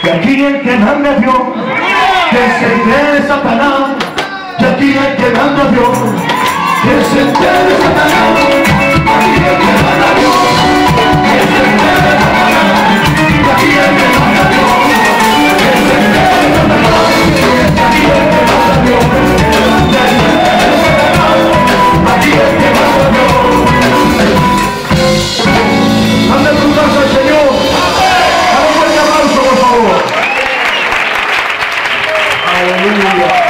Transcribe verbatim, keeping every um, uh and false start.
Y aquí el que manda a Dios, que se entere Satanás. Y aquí el que manda a Dios, que se entere Satanás. Aquí el que manda a Dios, que se entere Satanás. Y aquí el que manda a Dios, que se entere Satanás. Y aquí el que manda a Dios, que se entere Satanás. Aquí el que manda a Dios. Dale un aplauso al Señor. Dale un fuerte aplauso, por favor. Aleluya.